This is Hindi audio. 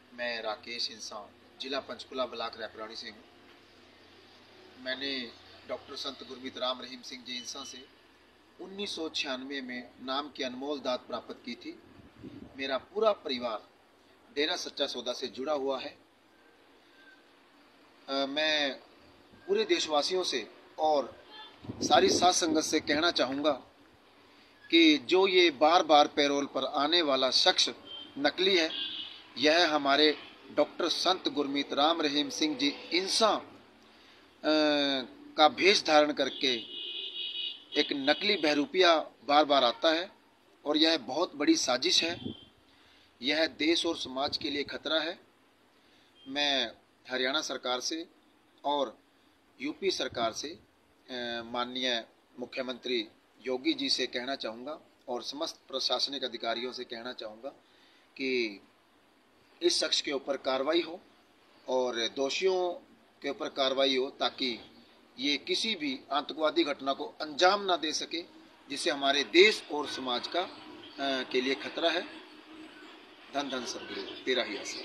मैं राकेश इंसान जिला पंचकुला ब्लॉक रैपराड़ी से हूँ। मैंने डॉक्टर संत गुरमीत राम रहीम सिंह जी इंसान से 1996 में नाम की अनमोल दात प्राप्त की थी। मेरा पूरा परिवार डेरा सच्चा सौदा से जुड़ा हुआ है। मैं पूरे देशवासियों से और सारी साध संगत से कहना चाहूँगा कि जो ये बार बार पैरोल पर आने वाला शख्स नकली है, यह हमारे डॉक्टर संत गुरमीत राम रहीम सिंह जी इंसान का भेष धारण करके एक नकली बहरूपिया बार बार आता है और यह बहुत बड़ी साजिश है। यह देश और समाज के लिए खतरा है। मैं हरियाणा सरकार से और यूपी सरकार से माननीय मुख्यमंत्री योगी जी से कहना चाहूँगा और समस्त प्रशासनिक अधिकारियों से कहना चाहूँगा कि इस शख्स के ऊपर कार्रवाई हो और दोषियों के ऊपर कार्रवाई हो, ताकि ये किसी भी आतंकवादी घटना को अंजाम ना दे सके, जिससे हमारे देश और समाज का के लिए खतरा है। धन धन सद्गुरु, तेरा ही आशीर्वाद।